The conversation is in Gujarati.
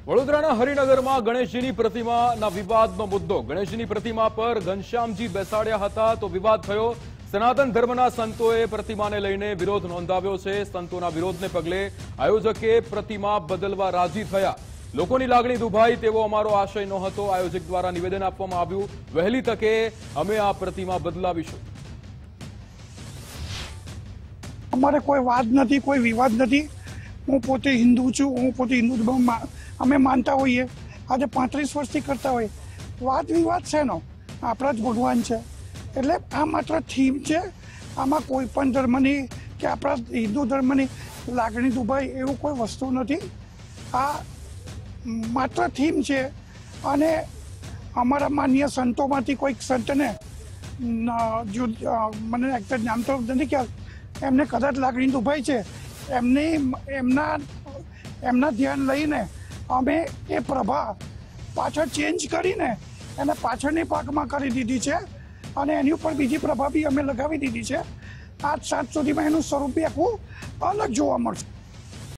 વડોદરાના હરિનગરમાં ગણેશજીની પ્રતિમાના વિવાદનો મુદ્દો. ગણેશજીની પ્રતિમા પર ઘનશ્યામજી બેસાડ્યા હતા તો વિવાદ થયો. સનાતન ધર્મના સંતોએ પ્રતિમાને લઈને વિરોધ નોંધાવ્યો છે. સંતોના વિરોધને પગલે આયોજકે પ્રતિમા બદલવા રાજી થયા. લોકોની લાગણી દુભાઈ તેવો અમારો આશય નહોતો. આયોજક દ્વારા નિવેદન આપવામાં આવ્યું, વહેલી તકે અમે આ પ્રતિમા બદલાવીશું. અમારે કોઈ વાદ નથી, કોઈ વિવાદ નથી. હું પોતે હિન્દુ છું, હું પોતે હિન્દુ ધર્મમાં અમે માનતા હોઈએ. આજે 35 વર્ષથી કરતા હોય. વાદ વિવાદ છે નો, આપણા જ ભગવાન છે. એટલે આ માત્ર થીમ છે. આમાં કોઈ પણ ધર્મની કે આપણા હિન્દુ ધર્મની લાગણી દુભાઈ એવું કોઈ વસ્તુ નથી. આ માત્ર થીમ છે. અને અમારા માન્ય સંતોમાંથી કોઈક સંતને જો મને એક્ઝેક્ટ નામ તો નથી ખ્યાલ, એમને કદાચ લાગણી દુભાઈ છે. એમના ધ્યાન લઈને અમે એ પ્રભા પાછળ ચેન્જ કરીને એને પાછળની પાકમાં કરી દીધી છે. અને એની ઉપર બીજી પ્રભા બી અમે લગાવી દીધી છે. આજ સાંજ સુધીમાં એનું સ્વરૂપ આખું અલગ જોવા મળશે.